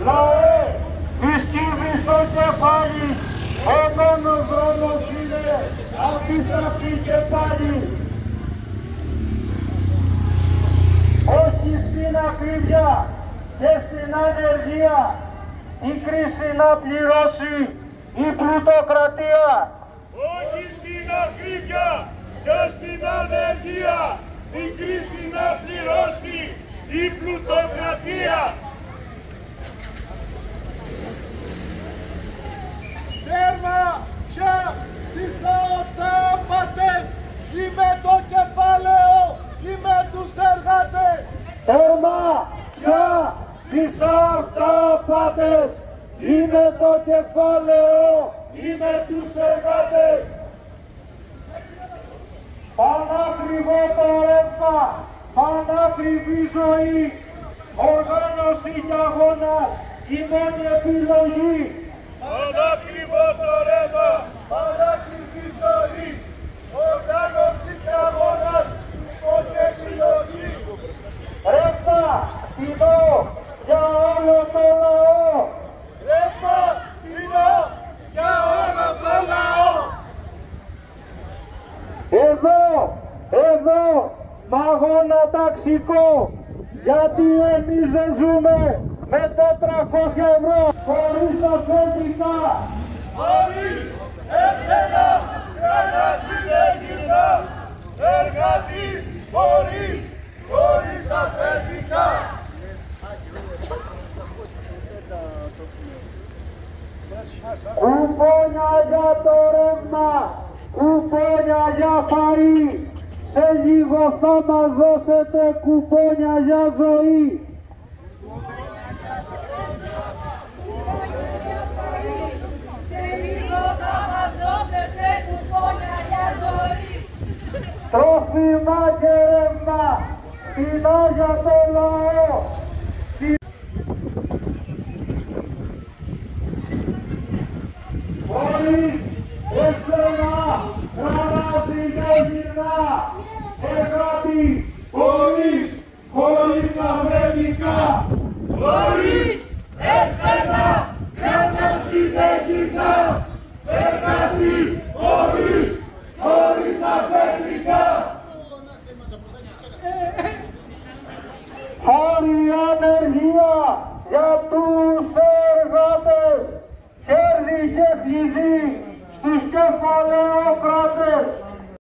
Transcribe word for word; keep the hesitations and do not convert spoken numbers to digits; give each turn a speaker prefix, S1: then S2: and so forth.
S1: Λαέ, βυσκύβει στο κεφάλι, ο μόνος δρόμος είναι αντιστραφή και πάλι. Όχι στην ακρίβεια και στην ανεργία, η κρίση να πληρώσει η πλουτοκρατία.
S2: Όχι στην ακρίβεια και στην ανεργία, η κρίση να πληρώσει η πλουτοκρατία.
S3: Τέρμα πια στις αυταπάτες, ή με το κεφάλαιο ή με τους εργάτες.
S1: Τέρμα πια στις αυταπάτες, ή με το κεφάλαιο ή με τους εργάτες. Πανάκριβο το ρεύμα, πανάκριβη ζωή, οργάνωση και αγώνας, η μόνη επιλογή.
S2: Πανάκριβο το ρεύμα, πανάκριβη ζωή, οργάνωση και αγώνας, η μόνη επιλογή.
S1: Ρεύμα, τεινό, για όλο το λαό.
S2: Ρεύμα, τεινό, για όλο το λαό.
S1: Εδώ, εδώ, μαγώνα ταξικό, γιατί εμείς δεν ζούμε με τετρακόσια ευρώ, χωρίς αφεντικά.
S2: Χωρίς εσένα, κανένας δεν γυρνά, εργάτη, χωρίς, χωρίς αφεντικά.
S1: Κουπόνια για το ρεύμα, κουπόνια για φαΐ, σε λίγο θα μας δώσετε κουπόνια για ζωή.
S4: Σε λίγο θα μας δώσετε κουπόνια για ζωή.
S1: Τρόφιμα και ρεύμα, κοινά για το λαό. Χωρίς εσένα, γρανάζει δεν γυρνά. Εργάτη, χωρίς, χωρίς αφεντικά.
S2: Χωρίς εσένα, γρανάζει δεν γυρνά, εργάτη, χωρίς, χωρίς αφεντικά.
S1: Χώρη ανεργία για τους εργάτες, κέρδη και φυγή στους κεφαλαιοκράτες.